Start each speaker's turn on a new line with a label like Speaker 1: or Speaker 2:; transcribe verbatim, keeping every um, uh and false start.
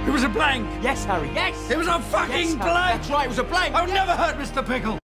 Speaker 1: It was a blank.
Speaker 2: Yes, Harry, yes.
Speaker 1: It was a fucking
Speaker 2: yes, Harry,
Speaker 1: blank.
Speaker 2: That's right, it was a blank.
Speaker 1: I would never hurt Mister Pickle.